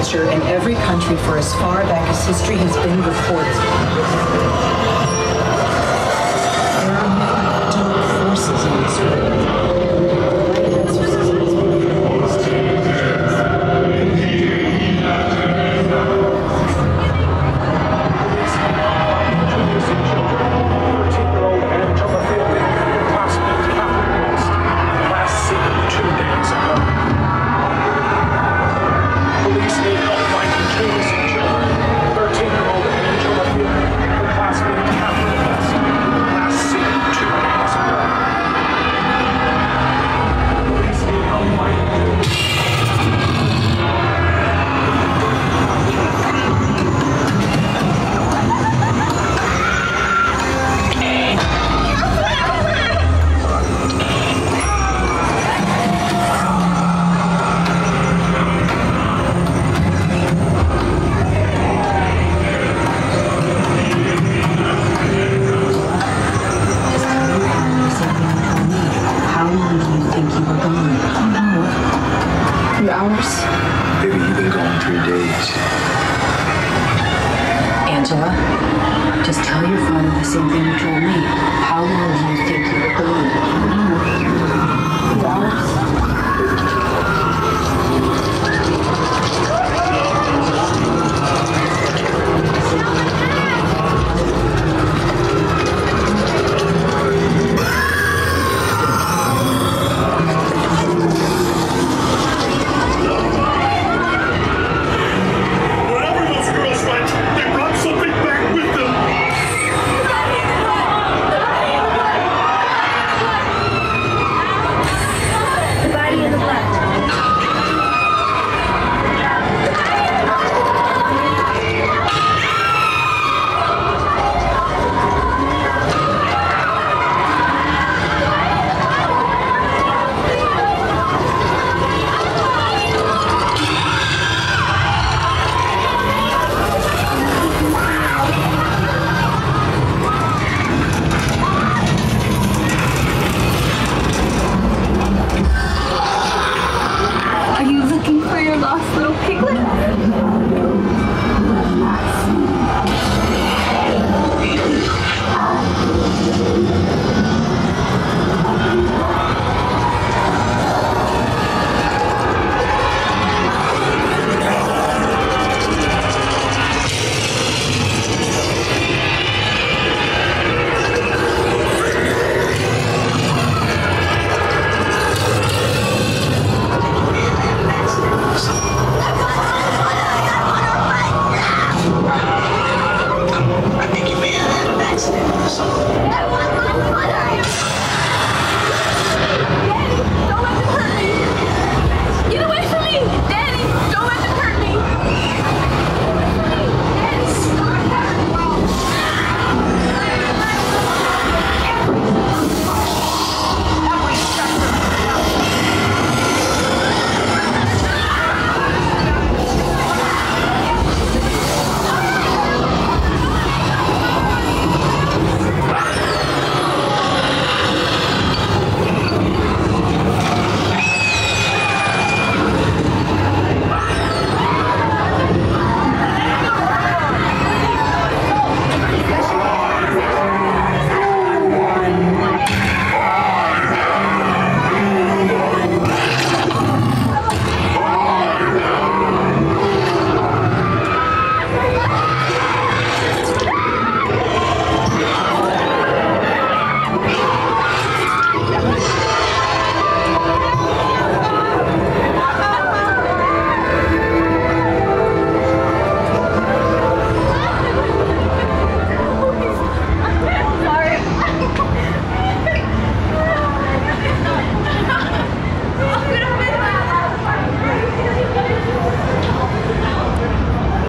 culture in every country for as far back as history has been recorded. There are many dark forces in this world. Maybe you've been gone 3 days. Angela, just tell your father the same thing you told me. How long do you think you were gone? 2 hours? Are you looking for your lost little piglet?